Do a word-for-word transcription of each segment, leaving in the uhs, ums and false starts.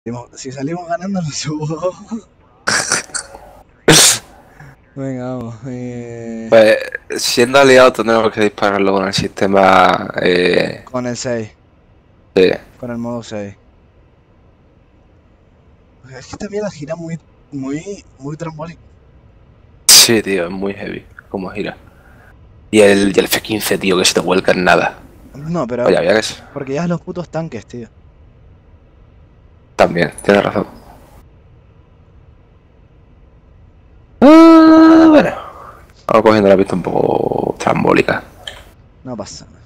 Si salimos ganando, lo subo. Venga, vamos. Eh... Pues siendo aliado tenemos que dispararlo con el sistema. Eh... Con el seis. Sí. Con el modo seis. Es que esta mierda gira muy, muy, muy trambólico. Sí, tío, es muy heavy como gira. Y el, y el F quince, tío, que se te vuelca en nada. No, pero. Oye, había que ser. Porque ya es los putos tanques, tío. También, tienes razón. Ah, bueno. Vamos cogiendo la pista un poco trambólica. No pasa nada.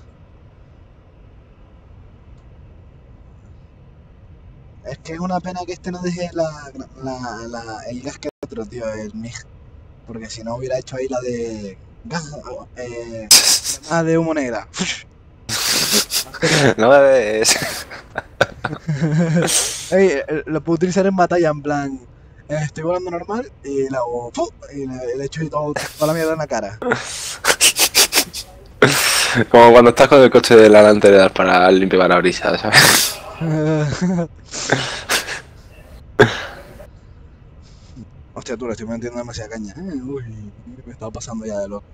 Es que es una pena que este no deje la, la, la, el gas que otro, tío, el M I G. Porque si no hubiera hecho ahí la de gas, eh, granada de humo negra. No me ves. Ey, lo puedo utilizar en batalla, en plan. eh, Estoy volando normal y le hago. ¡Pum! Y le, le echo y todo, toda la mierda en la cara. Como cuando estás con el coche de la delantera para limpiar parabrisas, ¿sabes? Hostia, tú le estoy metiendo demasiada caña. Eh, uy, me estaba pasando ya de loco.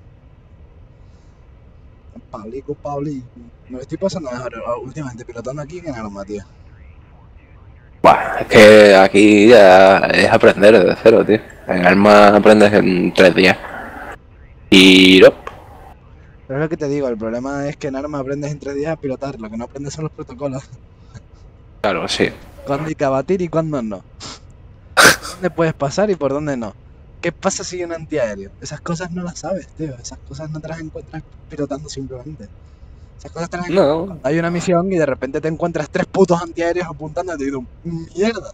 Pablico, Pablico. Me lo estoy pasando mejor últimamente pilotando aquí que en Arma, tío. Buah, es que aquí ya es aprender desde cero, tío. En Arma aprendes en tres días. Y no. Pero es lo que te digo, el problema es que en Arma aprendes en tres días a pilotar, lo que no aprendes son los protocolos. Claro, sí. Cuándo hay que abatir y cuándo no. ¿Dónde puedes pasar y por dónde no? ¿Qué pasa si hay un antiaéreo? Esas cosas no las sabes, tío. Esas cosas no te las encuentras pilotando simplemente. Esas cosas te las encuentras No. cuando hay una misión y de repente te encuentras tres putos antiaéreos apuntando y te digo, ¡mierda!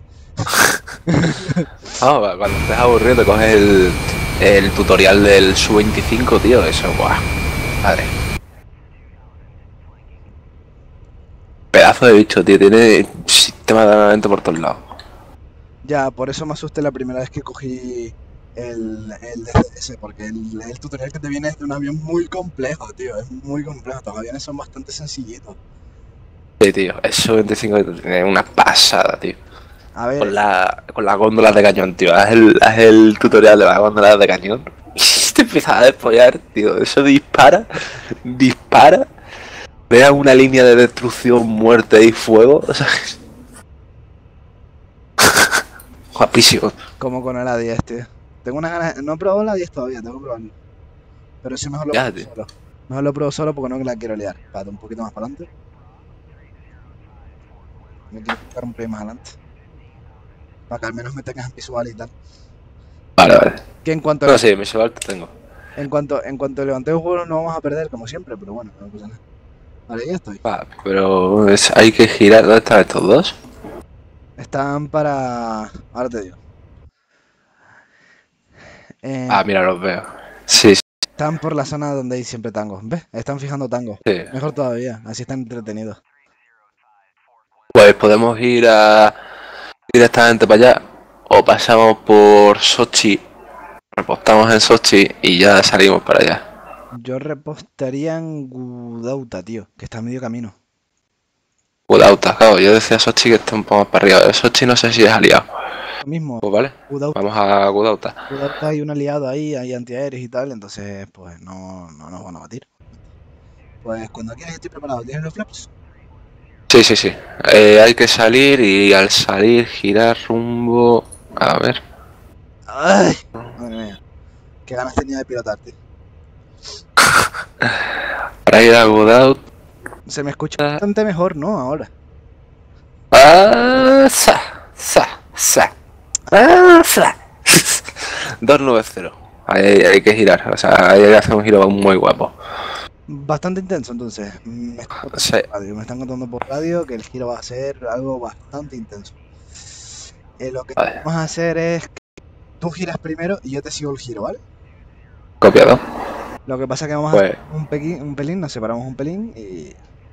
Ah, cuando estés aburrido te coges el, el tutorial del Su veinticinco, tío. Eso, buah. Madre. Pedazo de bicho, tío. Tiene sistema de armamento por todos lados. Ya, por eso me asusté la primera vez que cogí el, el D C S, porque el, el tutorial que te viene es de un avión muy complejo, tío. Es muy complejo. Los aviones son bastante sencillitos. Sí, tío. El Su veinticinco tiene una pasada, tío. A ver, Con la, con las góndolas de cañón, tío. Haz el, haz el tutorial de las góndolas de cañón. Y te empiezas a despollar, tío. Eso dispara, dispara. Vea una línea de destrucción, muerte y fuego. O sea, guapísimo. como con el A diez, tío. Tengo unas ganas. No he probado el A diez todavía, tengo que probarlo. Pero sí, mejor lo Ya, pruebo tío. solo. Mejor lo pruebo solo porque no la quiero liar. Espérate, un poquito más para adelante. Me quiero buscar un pelín más adelante. Para que al menos me tengas visual y tal. Vale, vale. Que en cuanto, No, sí, mi celular te tengo. en cuanto, en cuanto levante el juego no vamos a perder como siempre, pero bueno, no pasa nada. Vale, ya estoy. Vale, pero es, hay que girar. ¿Dónde están estos dos? Están para. Ahora te digo. Eh, Ah, mira, los veo. Sí, sí. Están por la zona donde hay siempre tangos. ¿Ves? Están fijando tangos. Sí. Mejor todavía, así están entretenidos. Pues podemos ir a directamente para allá. O pasamos por Sochi. Repostamos en Sochi y ya salimos para allá. Yo repostaría en Gudauta, tío, que está a medio camino. Gudauta, claro, yo decía Sochi que está un poco más para arriba. Sochi no sé si es aliado. Lo mismo, Pues vale, Gudauta, vamos a Gudauta. Gudauta hay un aliado ahí, hay antiaéreos y tal, entonces pues no, no nos van a batir. Pues cuando quieras estoy preparado. ¿Tienes los flaps? Sí, sí, sí. Eh, hay que salir y al salir girar rumbo... A ver. ¡Ay! Madre mía. Qué ganas tenía de pilotarte. Para ir a Gudauta... Se me escucha bastante mejor, ¿no? Ahora. Ah, sa, sa, sa. Ah, sa. dos nueve cero. Hay, hay que girar, o sea, hay que hacer un giro muy guapo. Bastante intenso, entonces. Me están contando, Sí. por radio, me están contando por radio que el giro va a ser algo bastante intenso. Eh, lo que Vale. vamos a hacer es que tú giras primero y yo te sigo el giro, ¿vale? Copiado. Lo que pasa es que vamos Pues... a hacer un, pequín, un pelín, nos separamos un pelín y...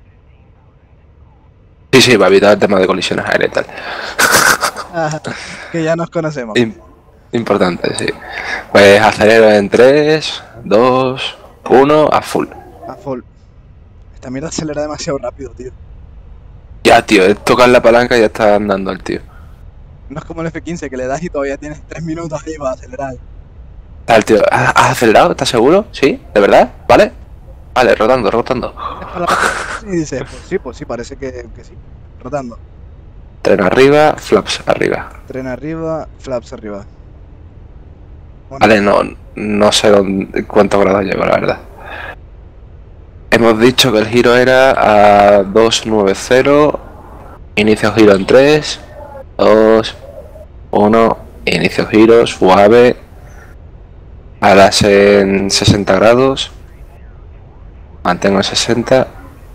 Sí, sí, para evitar el tema de colisiones aéreas y tal. Ah, que ya nos conocemos. Im importante, sí. Pues acelero en tres, dos, uno, a full. A full. Esta mierda acelera demasiado rápido, tío. Ya, tío, es tocar la palanca y ya está andando el tío. No es como el F quince que le das y todavía tienes tres minutos ahí para acelerar. Tal, tío. ¿Has has acelerado? ¿Estás seguro? ¿Sí? ¿De verdad? ¿Vale? Vale, rotando, rotando. Miras para la parte y dices, pues sí, pues sí, parece que, que sí. Rotando. Tren arriba, flaps arriba. Tren arriba, flaps arriba. Bueno, Vale, no, no sé dónde, cuántos grados llevo, la verdad. Hemos dicho que el giro era a doscientos noventa. Inicio giro en tres, dos, uno. Inicio giro, suave. Alas en sesenta grados. Mantengo en sesenta.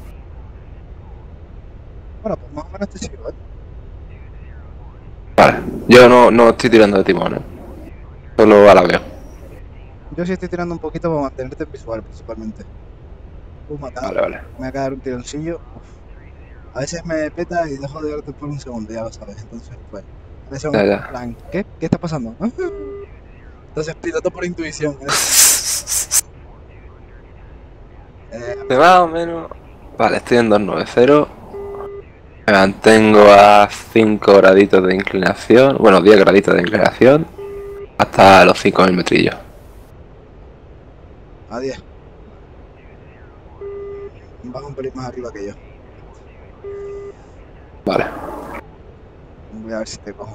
bueno, pues más o menos te sigo, ¿eh? Vale, yo no, no estoy tirando de timón, ¿eh? Solo a la veo. Yo sí estoy tirando un poquito para mantenerte en visual, principalmente. Uh, me acaba, Vale, vale. me acaba de dar un tironcillo. Uf. A veces me peta y dejo de verte por un segundo, ya lo sabes. Entonces, pues, en ese Ya, momento, en ya. plan, ¿qué? ¿Qué está pasando? Entonces, piloto por intuición. En ese momento. Eh, De más o menos. Vale, estoy en doscientos noventa. Me mantengo a cinco graditos de inclinación. Bueno, diez graditos de inclinación. Hasta los cinco mil metrillos. a diez. Vas un pelín más arriba que yo. Vale. Voy a ver si te cojo.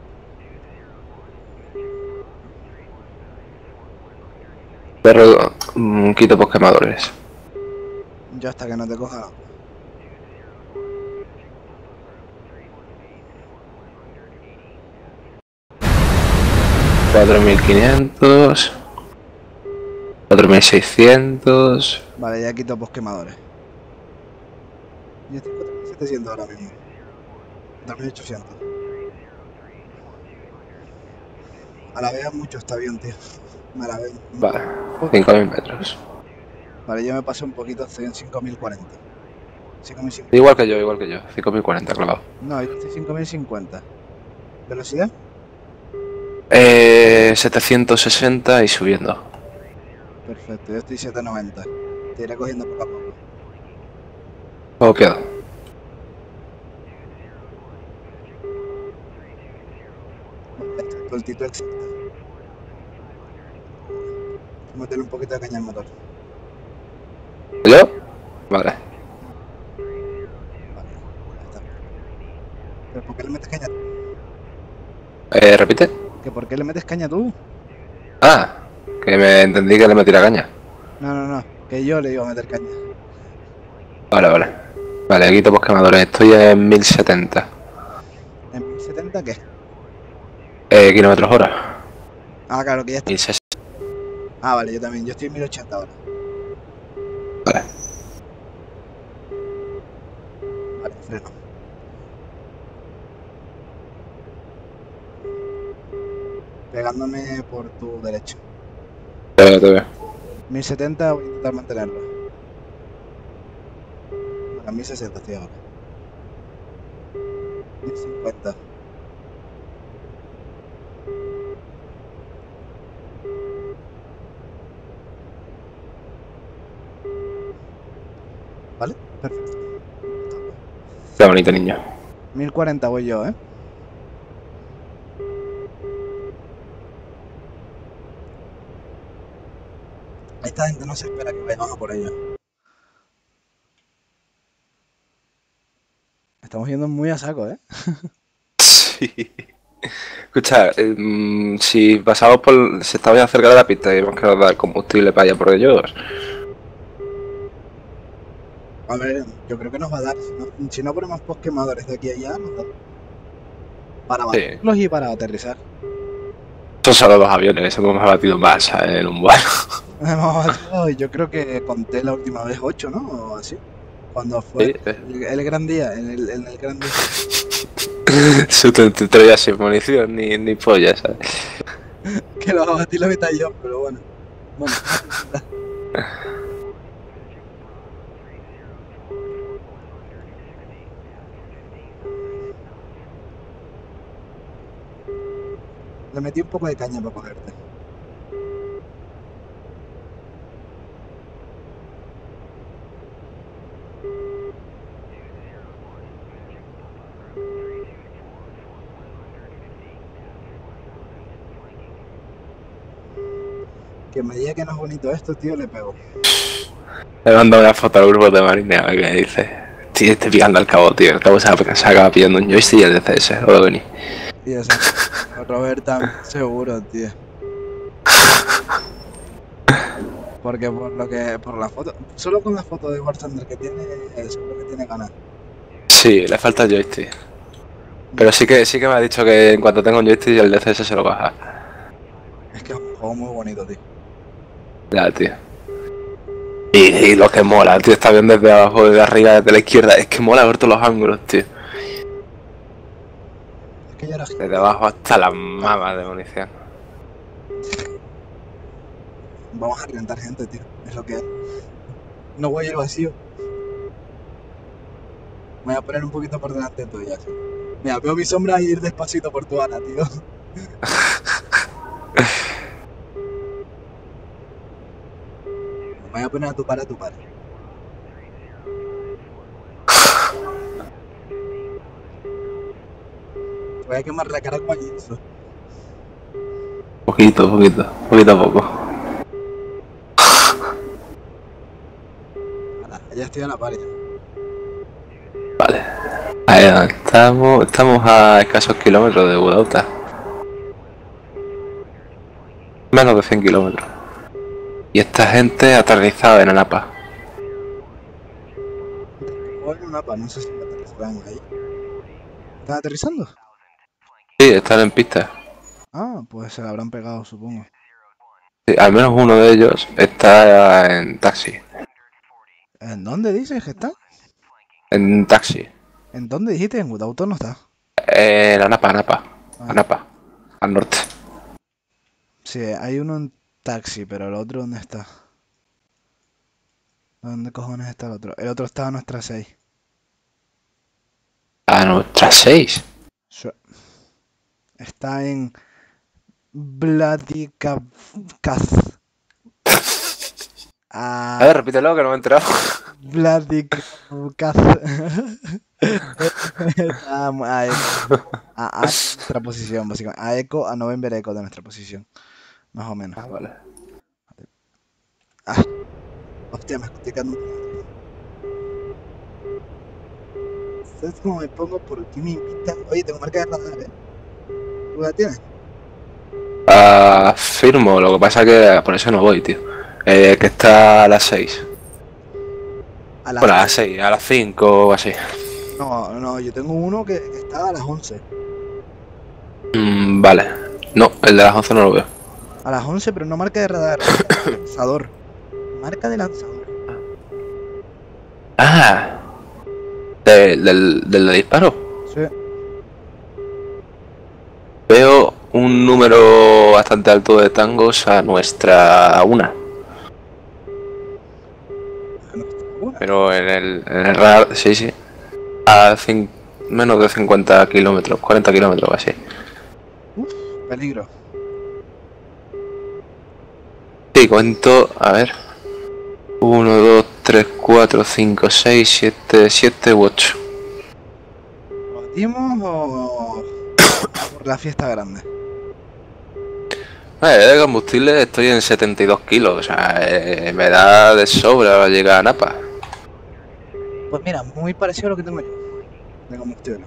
Perro, mm, quito posquemadores. Yo hasta que no te coja, no. cuatro mil quinientos. cuatro mil seiscientos. Vale, ya quito posquemadores. Yo estoy en cuatro mil setecientos ahora mismo. cuatro mil ochocientos. A la vez mucho está bien, tío. Me la veo. Vale. cinco mil metros. Vale, yo me pasé un poquito, estoy en cinco mil cuarenta. cinco mil cincuenta. Igual que yo, igual que yo. cinco mil cuarenta clavado. No, yo estoy cinco mil cincuenta. ¿Velocidad? Eh, setecientos sesenta y subiendo. Perfecto, yo estoy setecientos noventa. Te iré cogiendo poco a poco. ¿Cómo queda? Exacto, el título exacto. Meterle un poquito de caña al motor. ¿Yo? Vale. Vale, ya está. ¿Pero por qué le metes caña tú? Eh, ¿repite? ¿Que por qué le metes caña tú? Ah, que me entendí que le metí la caña. No, no, no, que yo le iba a meter caña. Vale, vale. Vale, quito posquemadores. Estoy en mil setenta. ¿En mil setenta qué? Eh, kilómetros hora. Ah, claro, que ya está. mil sesenta. Ah, vale, yo también. Yo estoy en mil ochenta ahora. Vale. Vale, freno. Pegándome por tu derecho. Te veo, te veo. mil setenta voy a intentar mantenerlo. Bueno, mil sesenta estoy ahora. mil cincuenta. ¿Vale? Perfecto. Qué bonito niño. mil cuarenta voy yo, ¿eh? Esta gente no se espera que vayamos a por ellos. Estamos yendo muy a saco, ¿eh? Sí. Escucha, eh, mm, si pasamos por. Si estamos ya cerca de la pista y hemos que dar combustible para allá por ellos. A ver, yo creo que nos va a dar. Si no, si no ponemos post quemadores de aquí a allá, nos da. Para Sí. batirlos y para aterrizar. Son solo dos aviones, eso hemos batido más, ¿sabes? En un vuelo. Hemos batido, yo creo que conté la última vez ocho, ¿no? O así. Cuando fue Sí, eh. el, el gran día, en el, en el gran día. Su treinta y tres ya sin munición ni, ni polla, ¿sabes? Que lo abatí la mitad yo, pero bueno. Bueno, le metí un poco de caña para cogerte. Que me diga que no es bonito esto, tío, le pego. Le mando una foto al grupo de Marine a ver qué dice. Sí, estoy picando al cabo, tío. El cabo se, se acaba pillando un joystick y el D C S. O lo vení. Y eso, Robert también, seguro, tío. Porque por lo que, por la foto, solo con la foto de War Thunder que tiene, eh, seguro que tiene ganas. Sí, le falta el joystick. Pero sí que sí que me ha dicho que en cuanto tenga un joystick el D C S se lo baja. Es que es un juego muy bonito, tío. Ya, tío. Y, y lo que mola, tío, está bien desde abajo, desde arriba, desde la izquierda. Es que mola ver todos los ángulos, tío. Es que ya era Desde abajo hasta las mamas de munición. Vamos a reventar gente, tío. Es lo que es. No voy a ir vacío. Me voy a poner un poquito por delante tuya, sí. Mira, veo mi sombra y ir despacito por tu ala, tío. Me voy a poner a tu par, a tu par. Te voy a quemar la cara como a Jinzo. Poquito, poquito, poquito a poco. Ala, ya estoy a la par ya. Vale. Ahí estamos, estamos a escasos kilómetros de Budauta. Menos de cien kilómetros. Y esta gente aterrizada en Anapa. O en un mapa, no sé si me aterrizarán ahí. ¿Están aterrizando? Sí, están en pista. Ah, pues se la habrán pegado, supongo. Sí, al menos uno de ellos está en taxi. ¿En dónde dices que está? En taxi. ¿En dónde dijiste? En Gutauto no está. En Anapa, Anapa. Ah. Anapa. Al norte. Sí, hay uno en taxi, pero el otro ¿dónde está? ¿Dónde cojones está el otro? El otro está a nuestra seis. A nuestras seis. Sí. Está en Vladikavkaz. A ver, repítelo que no me he enterado. Vladikavkaz. a, a, a, a nuestra posición, básicamente. A Eco, a November Eco de nuestra posición. Más o menos. Ah, vale. Ah, hostia, me estoy quedando. ¿Sabes cómo me pongo? ¿Por qué me invitan? Oye, tengo marca de radar, ¿eh? ¿Tú la tienes? Ah, firmo, lo que pasa que por eso no voy, tío. Eh, que está a las seis. A las... Bueno, a las seis, a las cinco o así. No, no, yo tengo uno que, que está a las once. Mm, vale. No, el de las once no lo veo. A las once, pero no marca de radar, marca de lanzador. Marca de lanzador. Ah. ¿De- del, del de disparo? Sí. Veo un número bastante alto de tangos a nuestra una. Pero en el, en el radar, sí, sí. A cin- menos de cincuenta kilómetros, cuarenta kilómetros o así. Uf, peligro. Sí, cuento, a ver. uno, dos, tres, cuatro, cinco, seis, siete, siete u ocho. ¿Lo batimos o por la fiesta grande? Eh, de combustible estoy en setenta y dos kilos, o sea, eh, me da de sobra llegar a Napa. Pues mira, muy parecido a lo que tengo yo. De combustible.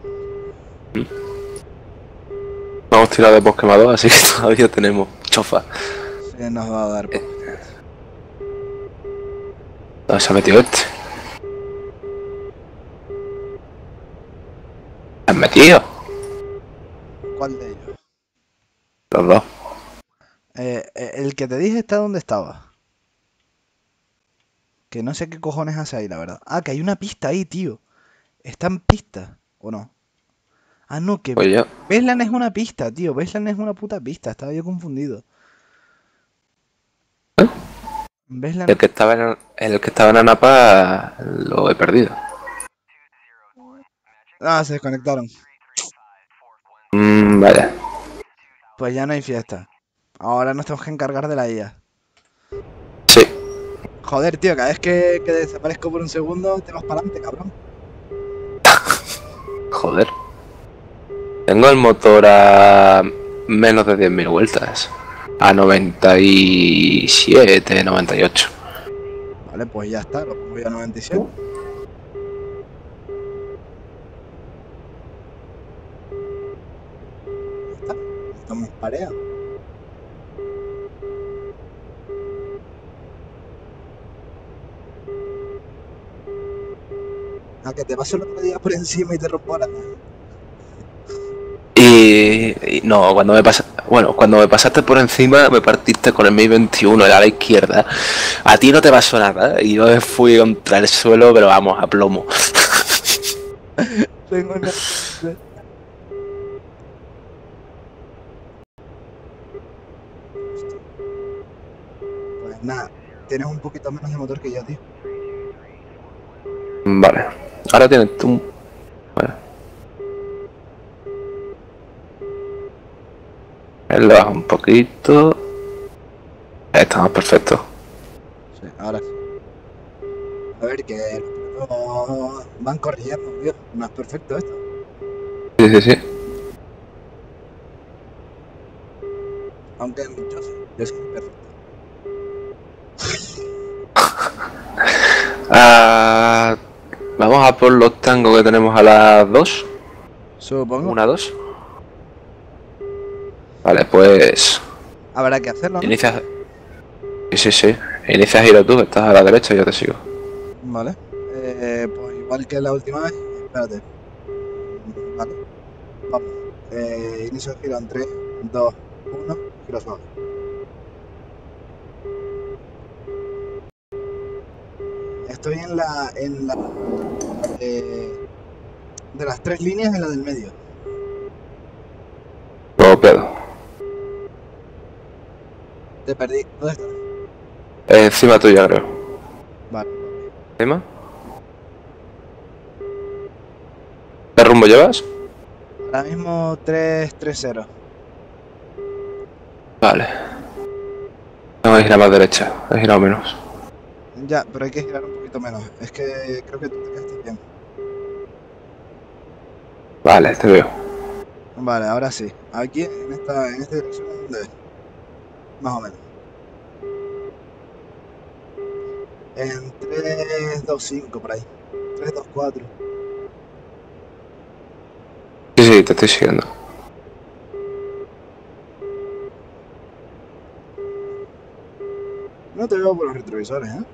No hemos tirado de post quemador, así que todavía tenemos chofa. Sí, nos va a dar. Eh. ¿Dónde se ha metido este? ¿Se han metido? ¿Cuál de ellos? Los dos. Eh, eh, el que te dije está donde estaba. Que no sé qué cojones hace ahí, la verdad. Ah, que hay una pista ahí, tío. Está en pista, ¿o no? Ah, no, que Pues yo. Beslan es una pista, tío. Beslan es una puta pista. Estaba yo confundido. ¿Eh? Beslan... El que estaba en el que estaba en Napa lo he perdido. Ah, se desconectaron. Mmm, vaya. Pues ya no hay fiesta. Ahora nos tenemos que encargar de la I A. Sí. Joder, tío, cada vez que, que desaparezco por un segundo, te vas para adelante, cabrón. Joder. Tengo el motor a menos de diez mil vueltas. A noventa y siete, noventa y ocho. Vale, pues ya está, lo pongo yo a noventa y siete. Ya está, estamos pareados. A que te paso el otro día por encima y te rompo la mano. Y, y no, cuando me pasa, bueno, cuando me pasaste por encima me partiste con el Mi veintiuno, el a la izquierda. A ti no te pasó nada y yo fui contra el suelo, pero vamos, a plomo. Tengo una... Pues nada, tienes un poquito menos de motor que yo, tío. Vale, ahora tienes tú. Bueno. Él le baja un poquito. Estamos perfectos. Sí, ahora sí. A ver, que los pilotos van corrigiendo, tío. No es perfecto esto. Sí, sí, sí. Aunque yo sí, yo soy perfecto. Ah, vamos a por los tangos que tenemos a las dos. Supongo. Una, dos. Vale, pues. Habrá que hacerlo, ¿no? Inicia. Sí, sí, sí. Inicia giro tú, que estás a la derecha y yo te sigo. Vale. Eh, pues igual que la última vez. Espérate. Vale. Vamos. Eh, inicio el giro en tres, dos, uno. Giro suave. Estoy en la. En la eh, de las tres líneas en la del medio. Luego pedo. Te perdí. ¿Dónde estás? Eh, encima tuya, creo. Vale. ¿Encima? ¿Qué rumbo llevas? Ahora mismo tres tres cero. Vale. Tengo que girar más derecha. He girado menos. Ya, pero hay que girar un poquito menos. Es que creo que tú te quedaste bien. Vale, te veo. Vale, ahora sí. Aquí en esta, en esta dirección es donde es. Más o menos. En tres dos cinco por ahí. tres dos cuatro. Sí, sí, te estoy siguiendo. No te veo por los retrovisores, ¿eh?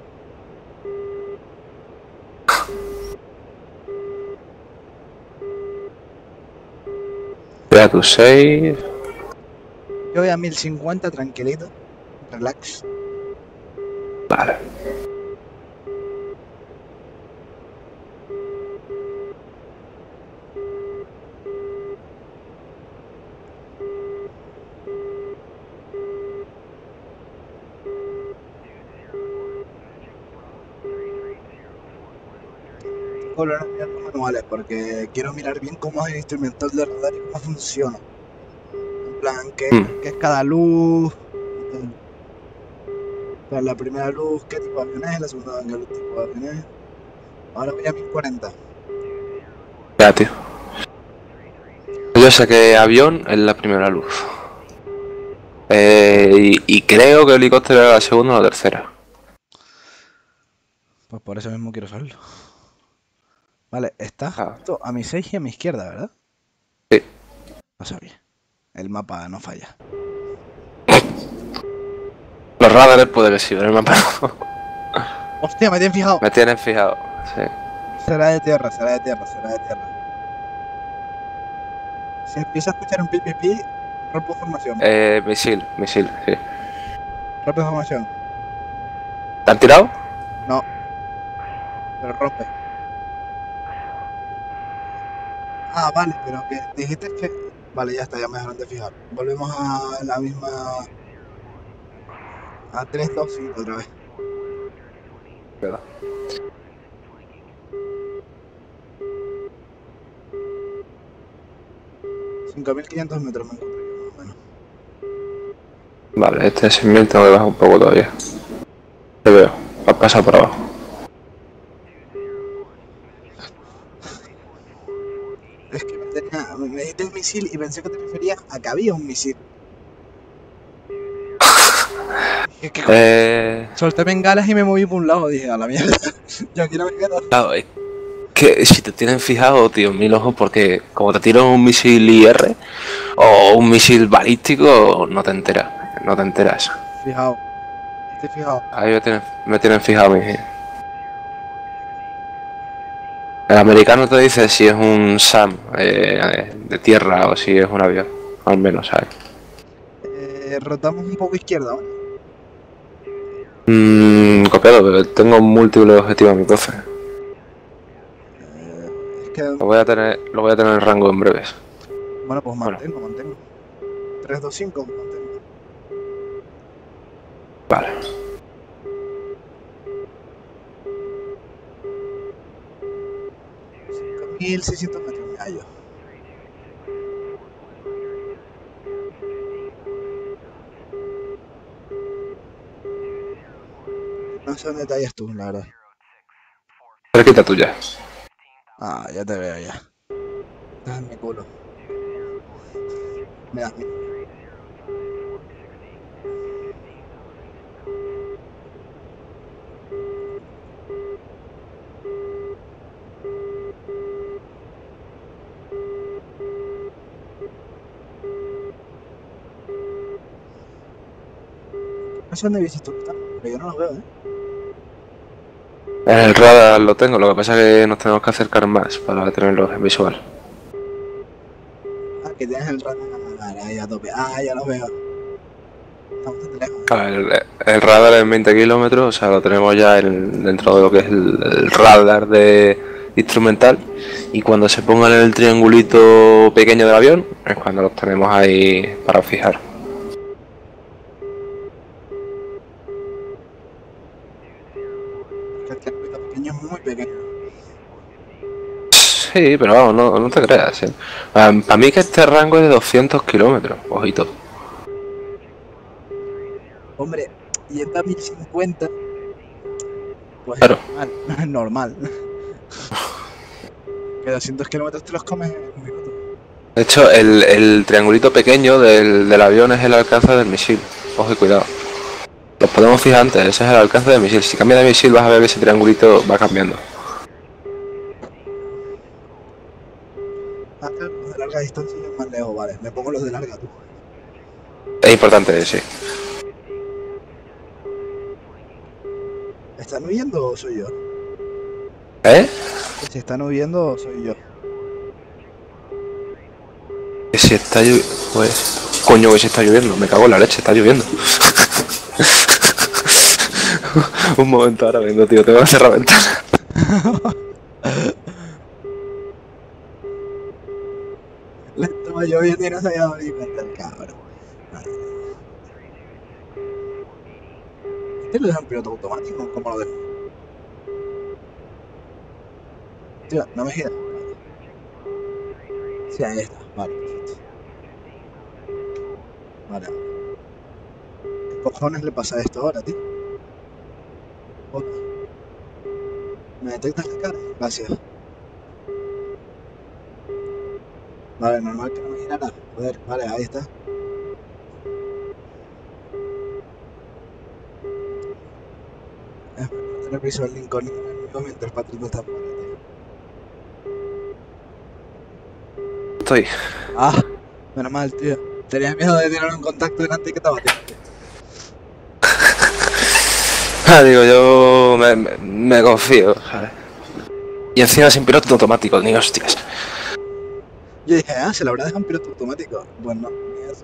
Vea tu save. Yo voy a mil cincuenta tranquilito. Relax. Vale. Volver a mirar los manuales porque quiero mirar bien cómo es el instrumental de radar y cómo funciona. En plan, qué, Hmm. qué es cada luz. Y tal. O sea, la primera luz, qué tipo de avión es, la segunda, qué tipo de avión es. Ahora voy a mil cuarenta. Ya, tío. Yo saqué avión en la primera luz. Eh, y, y creo que el helicóptero era la segunda o la tercera. Pues por eso mismo quiero saberlo. Vale, está Ah, justo a mi seis y a mi izquierda, ¿verdad? sí. Lo sabía. El mapa no falla. Los radares puede que sí, pero el mapa no. Hostia, me tienen fijado. Me tienen fijado. Sí. Será de tierra, será de tierra, será de tierra. Si empiezo a escuchar un pi pi pi, rompo formación. Eh, misil, misil, sí. Rompe formación. ¿Te han tirado? No, pero rompe. Ah, vale, pero que dijiste que... Vale, ya está, ya me dejaron de fijar. Volvemos a la misma... A tres dos cinco otra vez. ¿Verdad? cinco mil quinientos metros me encontré yo, más o menos. Vale, este es seis mil, tengo que bajar un poco todavía. Te veo, va a pasar por abajo. Es que me tenía... Me dijiste el misil y pensé que te referías a que había un misil. ¿Qué, qué Eh, Solté bengalas y me moví por un lado. Dije, a la mierda. Yo aquí no me quedo. claro, es que si te tienen fijado, tío, mil ojos, porque como te tiran un misil I R o un misil balístico, no te enteras, no te enteras. Fijaos. Estoy fijado. Ahí me tienen, me tienen fijado, mi gente. El americano te dice si es un SAM eh, de tierra o si es un avión, al menos, ¿sabes? Eh, rotamos un poco izquierda, ¿vale? Mmm, copiado, pero tengo múltiples objetivos a mi cofre. Eh, es que, Lo voy a tener, lo voy a tener en rango en breves. bueno, pues Bueno. mantengo, mantengo. tres, dos, cinco, mantengo. Vale. cinco mil seiscientos metros, me hallo. No sé dónde te hallas tú, la verdad. Cerquita tuya. Ah, ya te veo ya. Estás en mi culo. Me das miedo. No sé dónde dices tú que estás, pero yo no los veo, ¿eh? En el radar lo tengo, lo que pasa es que nos tenemos que acercar más para tenerlo en visual. Ah, que tienes el radar ahí a tope. Ah, ya los veo. Estamos bastante lejos. ¿eh? Claro, el, el radar es veinte kilómetros, o sea, lo tenemos ya en- dentro de lo que es el, el radar de instrumental. Y cuando se pongan en el triangulito pequeño del avión, es cuando los tenemos ahí para fijar. Que el triangulito pequeño es muy pequeño. Sí, pero vamos, no, no te creas. ¿eh? Para mí que este rango es de doscientos kilómetros, ojito. Hombre, y esta mil cincuenta, pues Claro. es normal. normal. Que doscientos kilómetros te los comes en un minuto. De hecho, el, el triangulito pequeño del, del avión es el alcance del misil. Ojo y cuidado. Los podemos fijar antes, ese es el alcance del misil. Si cambia de misil vas a ver que ese triangulito va cambiando. Ah, claro, los de larga distancia y los más lejos, vale. Me pongo los de larga, tú. Es importante, sí. ¿Están huyendo o soy yo? ¿Eh? ¿Se están huyendo o soy yo? Que si está lloviendo... Pues... Coño, que si está lloviendo. Me cago en la leche, está lloviendo. Un momento, ahora vengo, tío. Tengo que cerrar la ventana. Le estaba lloviendo y no se había dado ni cuenta el cabrón. Vale. ¿Este lo dejan piloto automático? ¿Cómo lo dejo? Tío, no me gira. Sí, ahí está. Vale, perfecto. Vale. ¿Qué cojones le pasa a esto ahora, tío? Hola. ¿Me detectas la cara? Gracias. Vale, normal que no me girara. Joder, vale, ahí está. Es para no tener visual link con ningún enemigo mientras Patrick está fuera, tío. Estoy. Ah, menos mal, tío. Tenía miedo de tener un contacto delante y que te batiera. Ah, digo, yo me, me, me confío, ¿sabes? Y encima sin piloto automático, ni hostias. Yo dije, ah, se lo habrá dejado un piloto automático. Pues no, ni eso.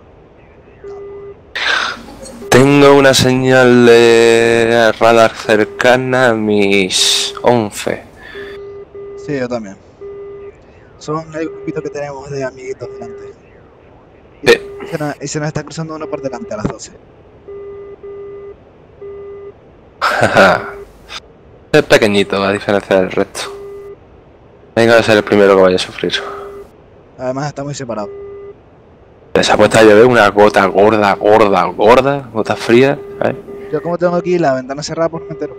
Tengo una señal de radar cercana a mis once. Sí, yo también. Son el grupito que tenemos de amiguitos delante. Y, Sí. y se, nos, y se nos está cruzando uno por delante a las doce. Es pequeñito a diferencia del resto. Venga a ser el primero que vaya a sufrir. Además está muy separado. Se ha puesto a llover una gota gorda, gorda, gorda, gota fría, ¿sabes? Yo como tengo aquí la ventana cerrada, pues me entero.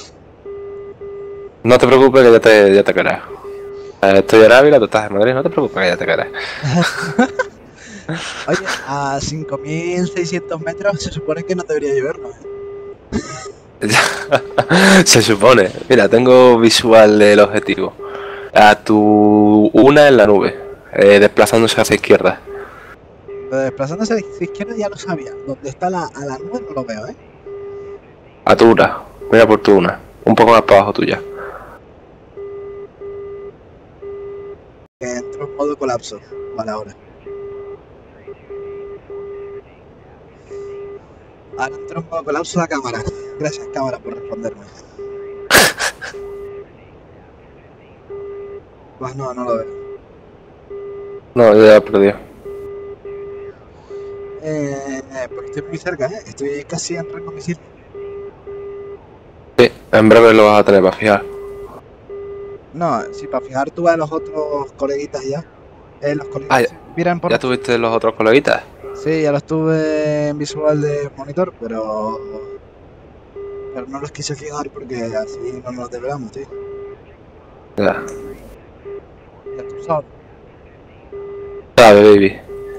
No te preocupes que ya te, ya te quedarás. Eh, Estoy en Ávila, tú estás en Madrid, no te preocupes que ya te quedarás. Oye, a cinco mil seiscientos metros se supone que no debería llover, ¿no? Se supone. Mira, tengo visual del objetivo. A tu una en la nube, eh, desplazándose hacia izquierda. Pero desplazándose a la izquierda ya lo sabía. Donde está la, a la nube no lo veo, ¿eh? A tu una. Mira por tu una. Un poco más para abajo tuya. Que entro en modo colapso. Vale, ahora. Ahora entro en modo colapso la cámara. Gracias, cámara, por responderme. Pues no, no lo veo. No, ya perdió. Eh, pues estoy muy cerca, ¿eh? Estoy casi en rango misil. Sí, en breve lo vas a tener para fijar. No, si para fijar tú a los otros coleguitas ya. Eh, los coleguitas Ah, ya- se miran por... ¿Ya tuviste los otros coleguitas? Sí, ya los tuve en visual de monitor, pero... Pero no los quise fijar porque así no nos develamos, tío. Ya. Ya tú sabes. Sabe, baby.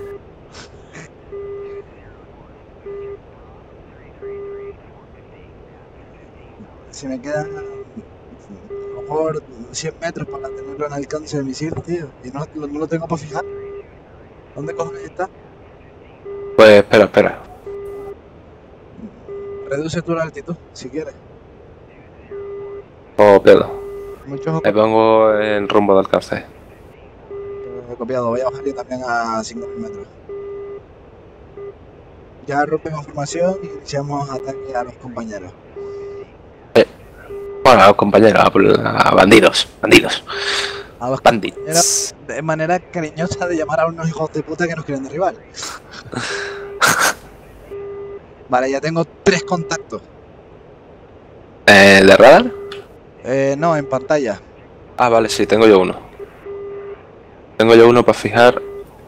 Si me quedan a lo mejor cien metros para tenerlo en alcance de misil, tío. Y no, lo- no lo tengo para fijar. ¿Dónde cojones está? Pues espera, espera. Reduce tú la altitud, si quieres. O pedo. Muchos Me pongo en rumbo de alcance. he copiado. Voy a bajar yo también a cinco mil metros. Ya rompemos formación y iniciamos ataque a los compañeros. Bueno, a los compañeros, a, a bandidos, bandidos. A los Bandits. compañeros de manera cariñosa de llamar a unos hijos de puta que nos quieren derribar. Vale, ya tengo tres contactos. Eh, ¿De radar? Eh, no, en pantalla. Ah, vale, sí, tengo yo uno. Tengo yo uno para fijar.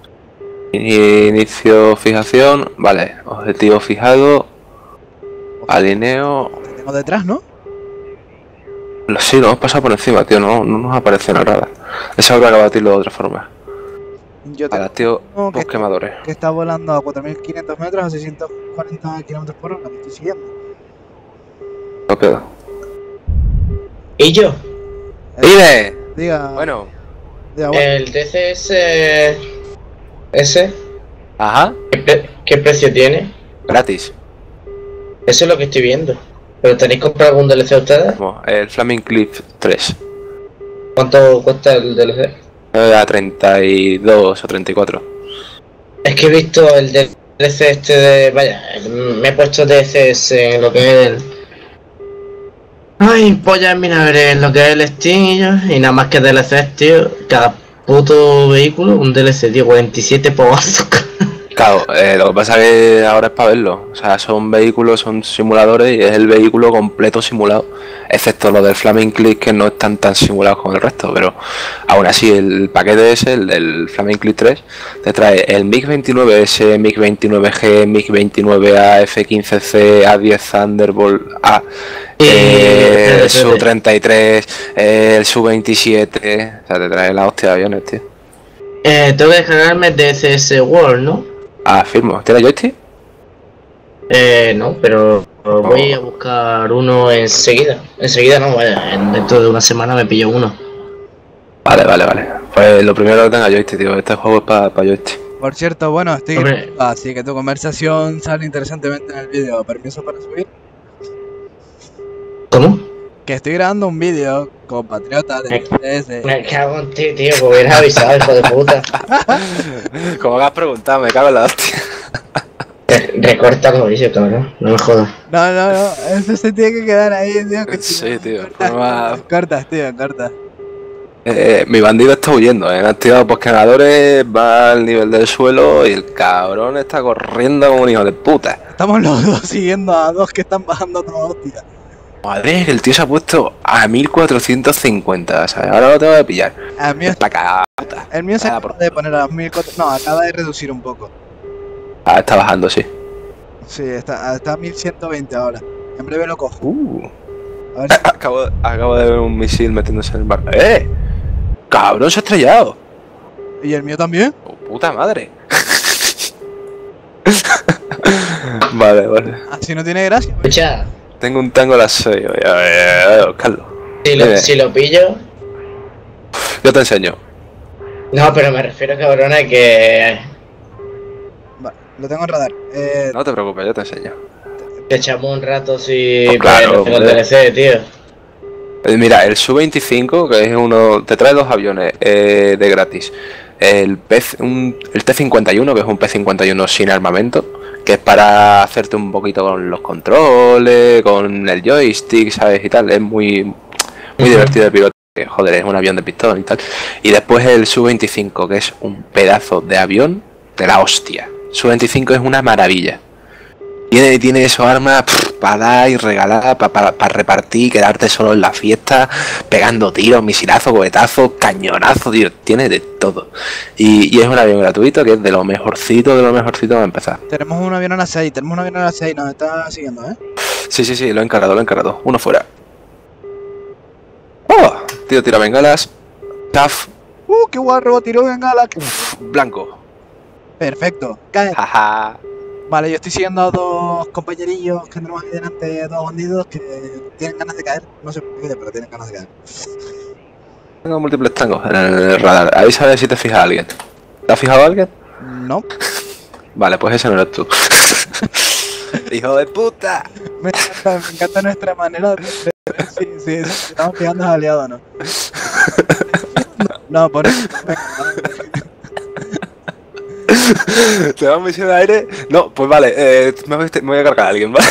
Inicio fijación. Vale, objetivo fijado. Alineo. Te tengo detrás, ¿no? Sí, nos hemos pasado por encima, tío. No, no nos aparece en la radar. Esa habrá que batirlo de otra forma. Yo Ahora, tengo tío, uno que, los quemadores. que está volando a cuatro mil quinientos metros a seiscientos cuarenta kilómetros por hora. Me estoy siguiendo. No quedo. ¿Y yo? Eh, ¡Dime! Diga. Bueno. Diga, bueno. El D C S ese, Ajá. ¿qué, pre- qué precio tiene? Gratis. Eso es lo que estoy viendo. ¿Pero tenéis comprado algún D L C ustedes? Vamos, el Flaming Cliff tres. ¿Cuánto cuesta el D L C? Eh, A treinta y dos o treinta y cuatro. Es que he visto el D L C este de... Vaya, me he puesto D C S en lo que es el... Ay, polla en vinagre, en lo que es el Steam y yo, y nada más que D L C, tío. Cada puto vehículo, un D L C, tío, cuarenta y siete pavos. Claro, eh, lo que pasa es que ahora es para verlo. O sea, son vehículos, son simuladores y es el vehículo completo simulado. Excepto lo del Flaming Cliff, que no están tan simulados como el resto. Pero aún así, el paquete ese, el del Flaming Cliff tres, te trae el MiG veintinueve S, MiG veintinueve G, MiG veintinueve A, F quince C, A diez Thunderbolt A, eh, el Su treinta y tres, eh, el Su veintisiete. O sea, te trae la hostia de aviones, tío. Eh, tengo que descargarme D C S World, ¿no? Ah, firmo. ¿Tienes joystick? Eh, no, pero voy a buscar uno enseguida. Enseguida no, vaya, en- dentro de una semana me pillo uno. Vale, vale, vale. Pues lo primero que tenga joystick, tío. Este juego es para pa joystick. Por cierto, bueno, estoy Hombre. grabando, así que tu conversación sale interesantemente en el vídeo. ¿Permiso para subir? ¿Cómo? Que estoy grabando un vídeo, compatriota de ese. Me cago en ti, tío, que hubieras avisado, hijo de puta. Como que has preguntado, me cago en la hostia. Re- Recórtalo, dice, cabrón, no me jodas. No, no, no, eso se tiene que quedar ahí, tío. Que Sí, tío. Cortas, Forma- cortas, tío, cortas. Eh, mi bandido está huyendo, eh. Me han tirado posquemadores, va al nivel del suelo y el cabrón está corriendo como un hijo de puta. Estamos los dos siguiendo a dos que están bajando toda hostia. Madre, que el tío se ha puesto a mil cuatrocientos cincuenta, ¿sabes? Ahora lo tengo que pillar. El mío, Está cagada. el mío se Ah, acaba por- de poner a los mil cuatrocientos. No, acaba de reducir un poco. Ah, está bajando, sí. Sí, está, está a mil ciento veinte ahora. En breve lo cojo. Uh. A ver si... Acabo, acabo de ver un misil metiéndose en el bar. ¡Eh! ¡Cabrón, se ha estrellado! ¿Y el mío también? ¡Oh, puta madre! Vale, vale. Así no tiene gracia. Escucha, Tengo un tango a las seis. A ver, a ver, Carlos. Si lo, si lo pillo. Yo te enseño. No, pero me refiero, cabrón, a que. Vale, lo tengo en radar. Eh, No te preocupes, yo te enseño. Te echamos un rato si. Pues claro, pues, los hombre. D L C, tío. Eh, Mira, el Su veinticinco, que es uno, te trae dos aviones eh, de gratis. El, P, un, el T cincuenta y uno, que es un P cincuenta y uno sin armamento, que es para hacerte un poquito con los controles, con el joystick, ¿sabes? Y tal, es muy, muy Ujú. divertido de pilotar. Joder, es un avión de pistón y tal. Y después el Su veinticinco, que es un pedazo de avión de la hostia. Su veinticinco es una maravilla. Tiene, tiene esos armas para dar y regalar, para pa, pa repartir, quedarte solo en la fiesta, pegando tiros, misilazos, cohetazos, cañonazos, tío. Tiene de todo. Y, y es un avión gratuito que es de lo mejorcito, de lo mejorcito para empezar. tenemos un avión a las seis, tenemos un avión a las seis, nos está siguiendo, ¿eh? Sí, sí, sí, lo he encargado, lo he encargado. Uno fuera. ¡Oh! Tío, tira bengalas. Taf. ¡Uh, qué guarro! Tiró bengala. Uf, blanco. Perfecto, cae. Jaja. Vale, yo estoy siguiendo a dos compañerillos que tenemos aquí delante, dos bandidos que tienen ganas de caer. No sé por qué, pero tienen ganas de caer. Tengo múltiples tangos en el radar. Ahí sabes si te fijas a alguien. ¿Te has fijado a alguien? No, Vale, pues ese no eres tú. ¡Hijo de puta! me encanta, me encanta nuestra manera de... Sí, sí, sí, estamos pegando a aliados, ¿no? No, por eso. ¿Te vas misión de aire? No, pues vale, eh, me, voy, me voy a cargar a alguien, ¿vale?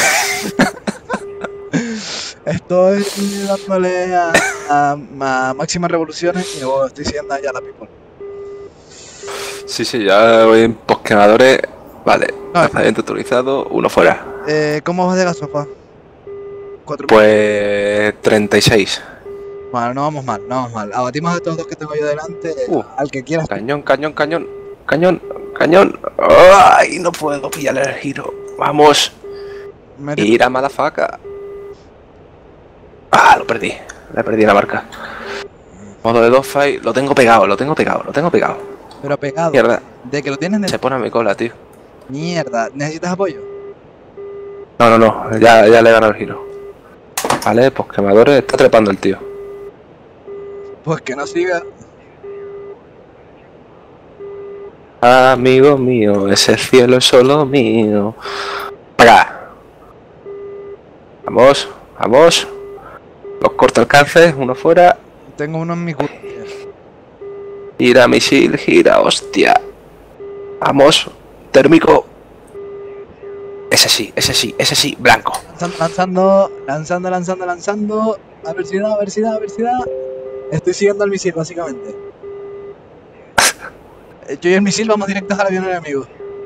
Estoy dándole a, a, a máximas revoluciones y luego estoy siguiendo allá a la people. Sí, sí, ya voy en posquemadores. Vale, No, lanzamiento autorizado, uno fuera. eh, ¿Cómo vas de gasofa? Cuatro. Pues treinta y seis. Bueno, no vamos mal, no vamos mal. Abatimos a estos dos que tengo yo delante, Uh. al que quieras. Cañón, cañón, cañón, cañón, cañón. ¡Ay! No puedo pillar el giro. Vamos. Mete- Ir mala faca. Ah, lo perdí. Le perdí la marca. Modo de dogfight, lo tengo pegado, lo tengo pegado, lo tengo pegado. Pero pegado. Mierda, De que lo tienes de... se pone a mi cola, tío. Mierda, ¿necesitas apoyo? No, no, no, ya, ya le he ganado el giro. Vale, pues quemadores, está trepando el tío. Pues que no siga. Amigo mío, ese cielo es solo mío. Para acá. Vamos, vamos. Los corto alcances, uno fuera. Tengo uno en mi culo. Gira misil, gira, hostia. Vamos, térmico. Ese sí, ese sí, ese sí, blanco. Lanzando, lanzando, lanzando, lanzando, lanzando. A ver si da, a ver si da, a ver si da. Estoy siguiendo al misil, básicamente. Yo y el misil vamos directos al avión enemigo.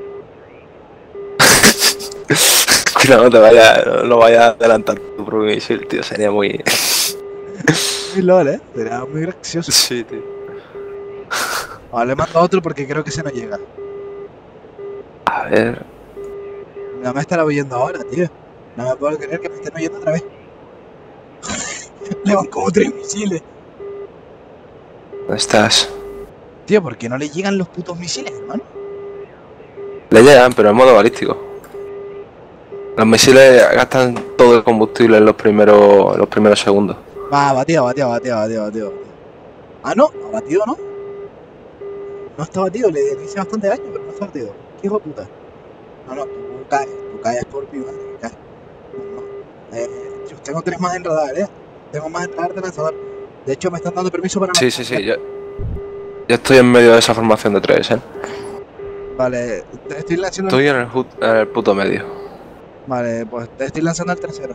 Cuidado, no te vaya, no lo vayas a adelantar tu propio misil, tío, sería muy... Muy lol, eh. Será muy gracioso. Sí, tío. Vale, le mando a otro porque creo que se nos llega. A ver... No me estará oyendo ahora, tío. No me puedo creer que me estén oyendo otra vez. Le van como tres misiles. ¿Dónde estás? Tío, ¿por qué no le llegan los putos misiles, hermano? Le llegan, pero en modo balístico. Los misiles gastan todo el combustible en los primeros, los primeros segundos. Va, batido, batido, batido, batido, batido. Ah, no, no, batido no. No está batido, le, le hice bastante daño, pero no está batido. ¿Qué hijo de puta? No, no, tú caes, tú caes por mi madre, caes. No, no. Eh, yo tengo tres más en radar, eh. Tengo más en radar de lanzador. De hecho, me están dando permiso para... Sí, sí, sí, yo... Yo estoy en medio de esa formación de tres, ¿eh? Vale, te estoy lanzando... Estoy en el, ju- en el puto medio. Vale, pues te estoy lanzando el tercero.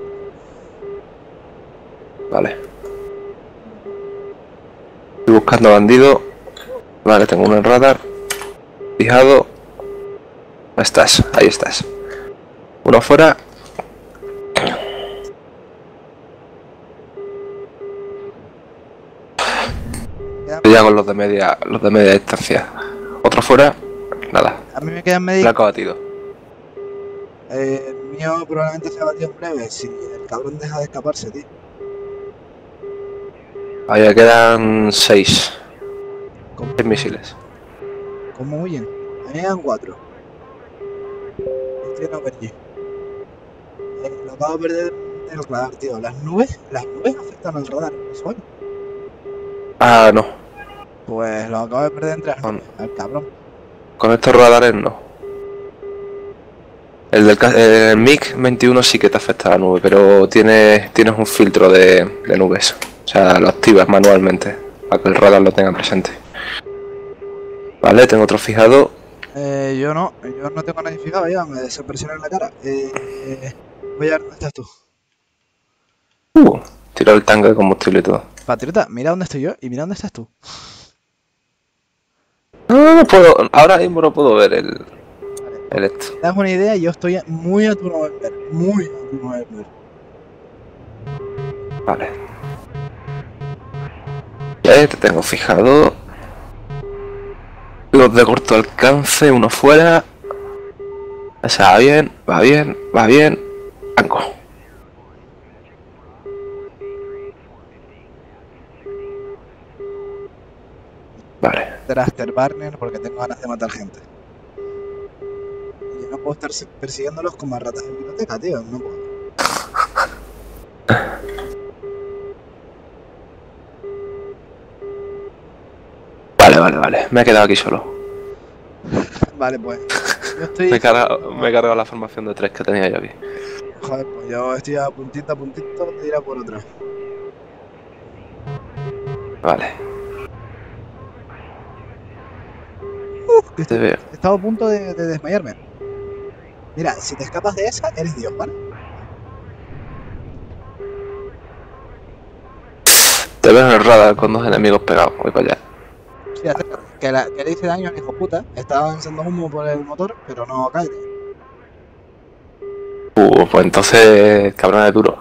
Vale. Estoy buscando bandido. Vale, tengo uno en radar. Fijado. Ahí estás, ahí estás. Uno fuera. Ya con los de media, los de media distancia. Otro fuera. Nada. A mí me quedan medio... Blanco batido. Eh, el mío probablemente se ha batido en breve si el cabrón deja de escaparse, tío. Ahí ya quedan seis. ¿Cómo, Seis misiles. cómo huyen? A mí me quedan cuatro. Estoy en Overgy. Eh, lo acabo de perder el radar, tío. Las nubes, las nubes afectan al radar visual. Ah, no. Pues lo acabo de perder entre las Con- nubes, al cabrón. Con estos radares no. El del ca- el MiG veintiuno sí que te afecta a la nube, pero tienes, tienes un filtro de, de nubes. O sea, lo activas manualmente para que el radar lo tenga presente. Vale, tengo otro fijado. Eh, yo no, yo no tengo nadie fijado ya, me desaparecieron en la cara. Eh, eh, voy a ver dónde estás tú. Uh, tiro el tanque de combustible y todo. Patriota, mira dónde estoy yo y mira dónde estás tú. No, no puedo, ahora mismo no puedo ver el, el esto. Te das una idea, yo estoy muy a tu November, muy a tu November. Vale. Eh, te tengo fijado. Los de corto alcance, uno fuera. Ese va bien, va bien, va bien. Blanco. Vale. Traster Barner porque tengo ganas de matar gente. Y yo no puedo estar se- persiguiéndolos como a ratas de biblioteca, tío, no puedo. Vale, vale, vale. Me he quedado aquí solo. Vale, pues. Yo estoy. Me he cargado, me he cargado la formación de tres que tenía yo aquí. Joder, pues yo estoy a puntito a puntito de ir a por otra. Vale. Uf, que Te estoy, veo. he estado a punto de, de desmayarme. Mira, si te escapas de esa, eres Dios, ¿vale? Te veo en el radar con dos enemigos pegados. Voy para allá. Sí, acércate. Que, la, que le hice daño al hijo puta. Estaba avanzando humo por el motor, pero no cae. Uh, pues entonces, cabrón de duro.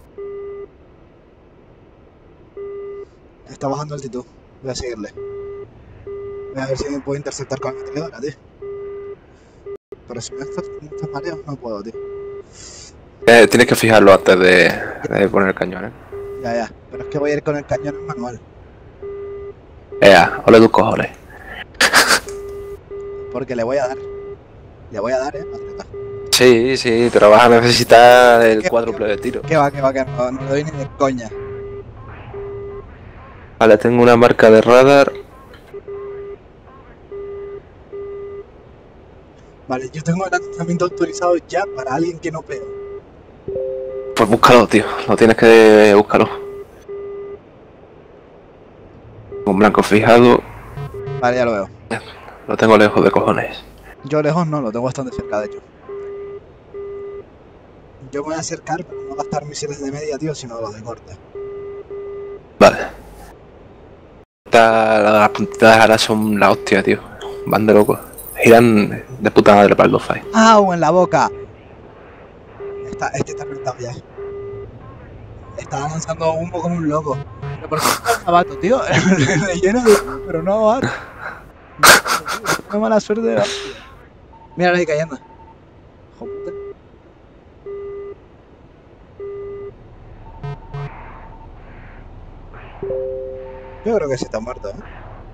Está bajando altitud. Voy a seguirle. Voy a ver si me puedo interceptar con la metralladora, tío. Pero si me estás con muchos mareos, no puedo, tío. Eh, tienes que fijarlo antes de, de poner el cañón, eh. Ya, ya. Pero es que voy a ir con el cañón en manual. Ea, ole tus cojones. Porque le voy a dar. Le voy a dar, eh, patriota. Sí, sí, pero vas a necesitar el ¿Qué- cuádruple de tiro. Que va, que va, que no, no le doy ni de coña. Vale, tengo una marca de radar. Vale, yo tengo el lanzamiento autorizado ya para alguien que no pega. Pues búscalo, tío. Lo tienes que búscalo. Un blanco fijado. Vale, ya lo veo. Lo tengo lejos de cojones. Yo lejos no, lo tengo bastante cerca, de hecho. Yo me voy a acercar para no gastar misiles de media, tío, sino los de corte. Vale. Esta- Las puntitas de ahora son la hostia, tío. Van de locos. Giran de puta madre para el dogfight. ¡Au! En la boca. Está, este está reventado ya. Está lanzando humo como un loco. Pero ¿por qué no abato, tío? Le lleno de humo, pero no abato. Qué mala suerte de abato. Míralo ahí cayendo. Hijo puta. Yo creo que sí está muerto, ¿eh?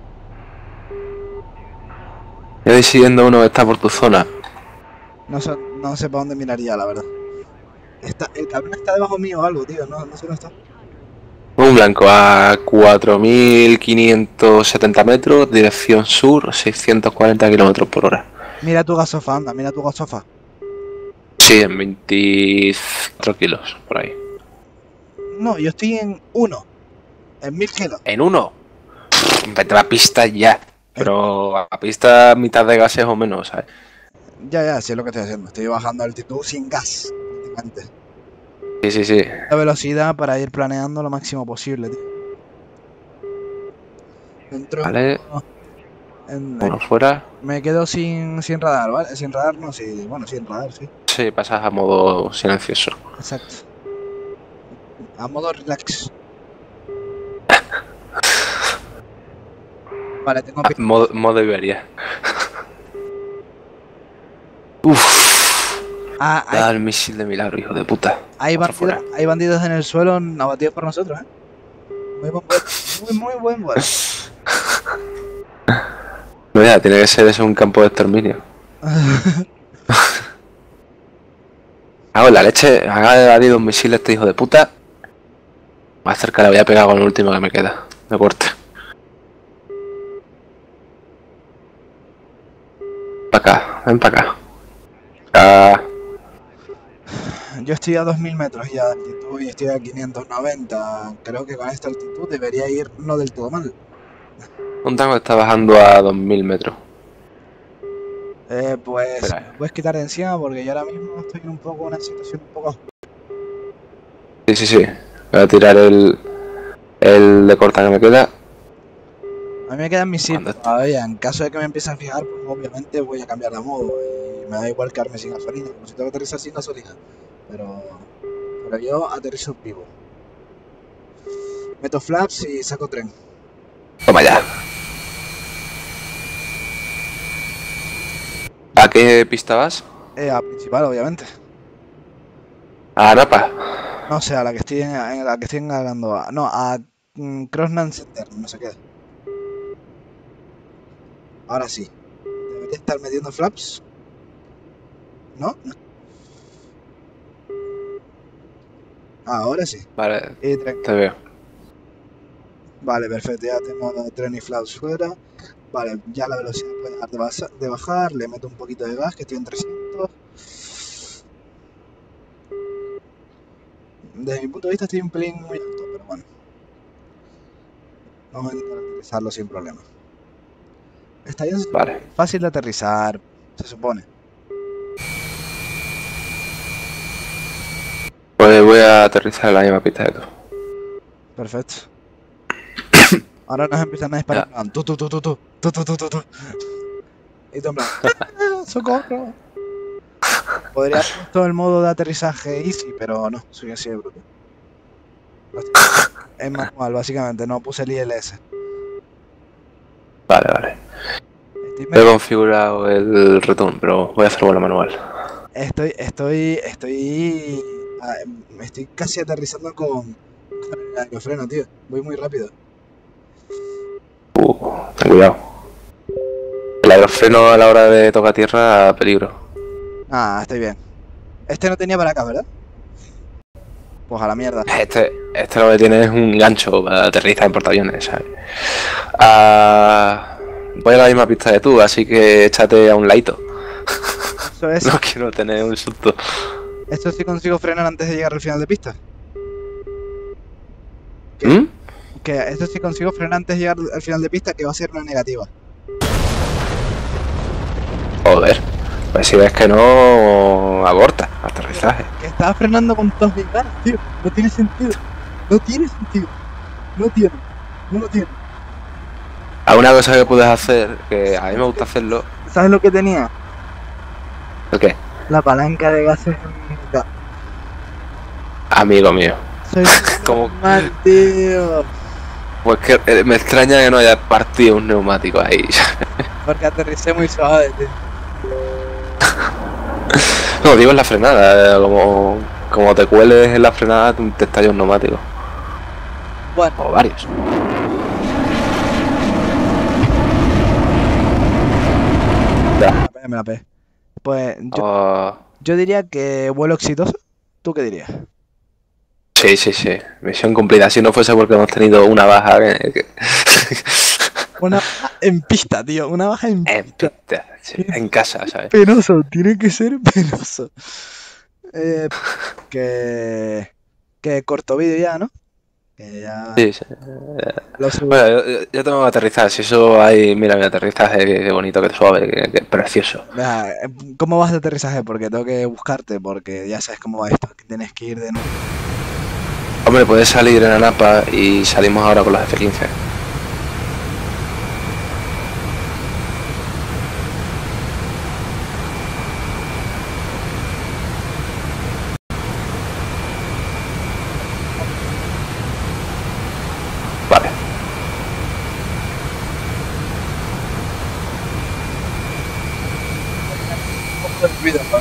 Yo voy siguiendo uno que está por tu zona. No sé, no sé para dónde miraría, la verdad. Está, el cabrón está debajo mío o algo, tío. No, no sé dónde está. Un blanco a cuatro mil quinientos setenta metros, dirección sur, seiscientos cuarenta kilómetros por hora. Mira tu gasofa, anda, mira tu gasofa. Sí, en veinticuatro kilos, por ahí. No, yo estoy en uno. En mil kilos. ¿En uno? Vete a la pista ya. Pero a la pista mitad de gases o menos, ¿sabes? Ya, ya, sí es lo que estoy haciendo. Estoy bajando altitud sin gas, prácticamente. Sí, sí, sí. La velocidad para ir planeando lo máximo posible, tío. Entro Vale, en- uno fuera. me quedo sin, sin radar, ¿vale? Sin radar no, sí. Bueno, sin radar, sí. Sí, pasas a modo silencioso. Exacto. A modo relax. Vale, tengo Ah, pi- modo, modo Iberia. Uff. Ah, hay, Da el misil de milagro, hijo de puta. hay, Otro fuera. bandidos, hay bandidos en el suelo abatidos por nosotros, ¿eh? Muy buen vuelo. Muy, muy buen vuelo. Mira, tiene que ser eso un campo de exterminio. Hago la leche, ha evadido un misil este hijo de puta. Más cerca le voy a pegar con el último que me queda. De corte. Para acá, ven para acá. Ah, Yo estoy a dos mil metros ya de altitud y estoy a quinientos noventa. Creo que con esta altitud debería ir no del todo mal. un tango está bajando a dos mil metros. Eh, pues Espera. me puedes quitar de encima porque yo ahora mismo estoy en un poco una situación un poco... Sí, sí, sí. Voy a tirar el, el de corta que me queda. A mí me quedan misiles ¿Cuándo? todavía. En caso de que me empiece a fijar, pues obviamente voy a cambiar de modo. Y me da igual quedarme sin gasolina, como si tengo que aterrizar sin gasolina. Pero, pero yo aterrizo vivo. Meto flaps y saco tren. Toma ya. ¿A qué pista vas? Eh, a principal, obviamente. A Napa. No sé, a la que estoy en, en la que estoy engalando. A, no, a mm, Crossland Center, no sé qué. Ahora sí. Debería estar metiendo flaps. ¿No? No. Ah, ahora sí. Vale, Y tren. te veo. Vale, perfecto. Ya tengo tren y flaps fuera. Vale, ya la velocidad puede dejar de, basa- de bajar. Le meto un poquito de gas, que estoy en trescientos. Desde mi punto de vista estoy un pelín muy alto, pero bueno. Vamos a intentar aterrizarlo sin problema. Está bien Vale. fácil de aterrizar, se supone. Pues voy a aterrizar en la misma pista que tú. Perfecto. Ahora nos empiezan a disparar. en plan, Tu, tu, tu, tu, tu, tu, tu, tu, tu, tu. Y tú en plan, ¡ah, ¡socorro! Podría haber puesto el modo de aterrizaje easy, pero no, soy así de bruto. Es manual, básicamente, no puse el I L S. Vale, vale. Estoy, He configurado el return, pero voy a hacer vuelo manual. estoy, estoy, estoy, ah, estoy casi aterrizando con, con el aerofreno, tío. Voy muy rápido. Uh, ten cuidado. El aerofreno a la hora de tocar tierra, peligro. Ah, estoy bien. Este no tenía para acá, ¿verdad? Pues a la mierda. Este, este lo que tiene es un gancho para aterrizar en portaaviones, ¿sabes? Ah, voy a la misma pista que tú, así que échate a un ladito. Eso es. No quiero tener un susto. Esto sí consigo frenar antes de llegar al final de pista. ¿Qué? ¿Mm? Que esto sí consigo frenar antes de llegar al final de pista, que va a ser una negativa. Joder. Pues si ves que no, aborta aterrizaje. Que estaba frenando con todas mis ganas, tío. No tiene sentido. No tiene sentido. No tiene. No lo tiene. Alguna cosa que puedes hacer, que a mí me gusta hacerlo. ¿Sabes lo que tenía? ¿El qué? La palanca de gases en mi mitad. Amigo mío. Soy Como- mal, tío. Pues que eh, me extraña que no haya partido un neumático ahí. Porque aterricé muy suave, tío. No, digo en la frenada, eh, como, como te cueles en la frenada, te estalla un neumático. Bueno, O varios. Ya. me la pegué, me la pegué. Pues yo, Oh, yo diría que vuelo exitoso. ¿Tú qué dirías? sí, sí, sí. Misión cumplida. Si no fuese porque hemos tenido una baja que- que- Una baja en pista, tío. Una baja en en, pista. pista, sí, en casa, ¿sabes? Penoso, tiene que ser penoso. Eh, que. Que corto vídeo ya, ¿no? Que ya Sí, sí. lo subo. Bueno, yo, yo- yo tengo que aterrizar. Si eso hay, mira, mi aterrizaje, qué, qué bonito, qué suave, qué, qué precioso. Venga, eh, ¿cómo vas de aterrizaje? Porque tengo que buscarte, porque ya sabes cómo va esto. Que tienes que ir de nuevo. Hombre, puedes salir en Anapa y salimos ahora con los F quince. Vale. Un poco de ruido, ¿no?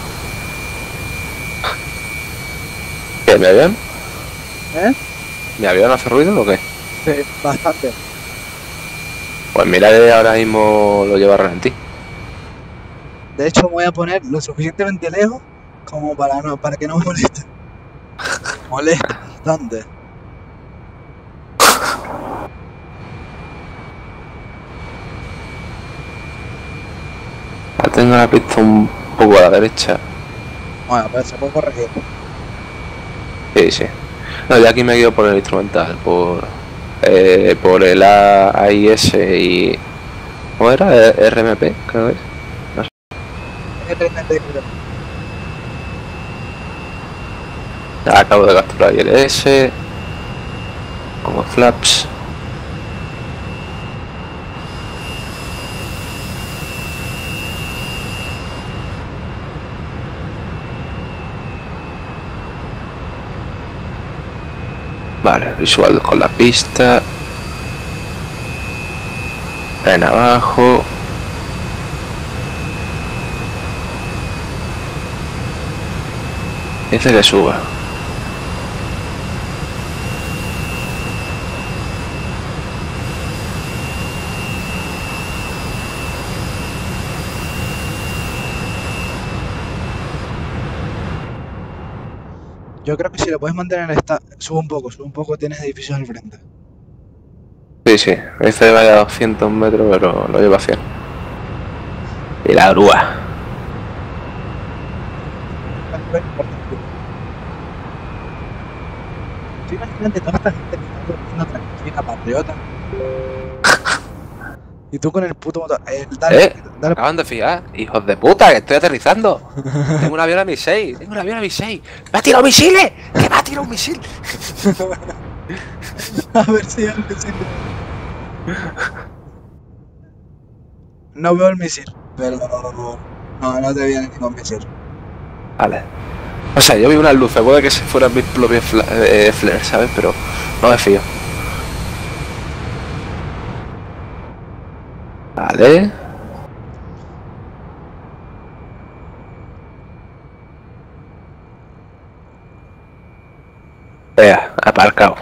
¿Qué, mi avión? ¿Eh? ¿Mi avión hace ruido o qué? Sí, bastante. Pues mira que ahora mismo lo lleva a ralentí. De hecho, me voy a poner lo suficientemente lejos Como para no, para que no moleste. Molesta bastante. Ya tengo la pista un poco a la derecha. Bueno, pero se puede corregir. Sí, sí. No, yo aquí me guío por el instrumental, por eh, por el A I S y... ¿Cómo era? R M P, creo que es. Acabo de capturar I L S como flaps. Vale, visual con la pista. En abajo. Dice que suba. Yo creo que si lo puedes mantener en esta, sube un poco, sube un poco, tienes edificios al frente. Sí, sí, dice que vaya a doscientos metros, pero lo lleva a cien. Y la grúa. Tú imagínate toda esta gente que está durmiendo tranquila, patriota. Y tú con el puto motor. Eh, dale, Eh, dale. acaban de fijar, hijos de puta, que estoy aterrizando. Tengo un avión a mi seis, tengo un avión a mi seis. ¡Me ha tirado misiles! ¡Que me ha tirado un misil! A ver si veo el misil. No veo el misil, pero no, no te viene ningún misil. Vale. O sea, yo vi unas luces, puede que se fueran mis propios fla eh, flares, ¿sabes? Pero no me fío. Vale. Vea, aparcado.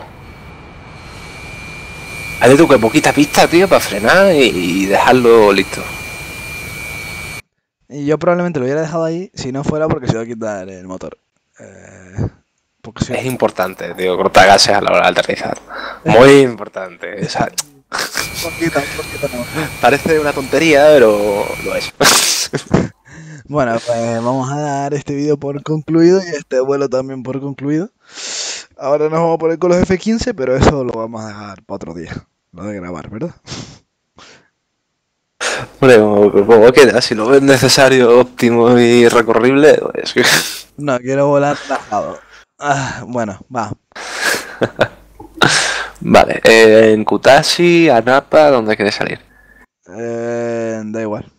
Hazle tú que poquita pista, tío, para frenar y, y dejarlo listo. Y yo probablemente lo hubiera dejado ahí si no fuera porque se iba a quitar el motor. Eh, porque si... Es importante, tío, cortar gases a la hora de aterrizar. Muy importante. O sea, poquito, poquito no. parece una tontería, pero lo es. Bueno, pues vamos a dar este vídeo por concluido y este vuelo también por concluido. Ahora nos vamos a poner con los F quince, pero eso lo vamos a dejar para otro día. Lo de grabar, ¿verdad? Hombre, como, como queda, si lo ves necesario, óptimo y recorrible, pues... No, quiero volar relajado. Ah, bueno, va. Vale, eh, en Kutashi, Anapa, ¿dónde quieres salir? Eh, da igual.